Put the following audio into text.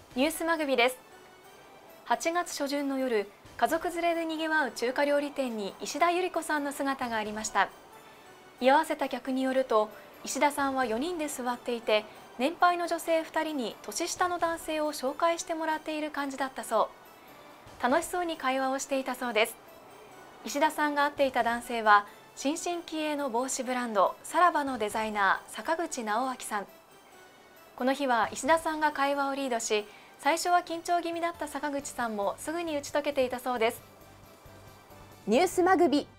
ニュースまぐびです。8月初旬の夜、家族連れで賑わう中華料理店に石田ゆり子さんの姿がありました。居合わせた客によると、石田さんは4人で座っていて、年配の女性2人に年下の男性を紹介してもらっている感じだったそう。楽しそうに会話をしていたそうです。石田さんが会っていた男性は、新進気鋭の帽子ブランドさらばのデザイナー坂口直明さん。この日は石田さんが会話をリードし、最初は緊張気味だった坂口さんもすぐに打ち解けていたそうです。 ニュースまぐび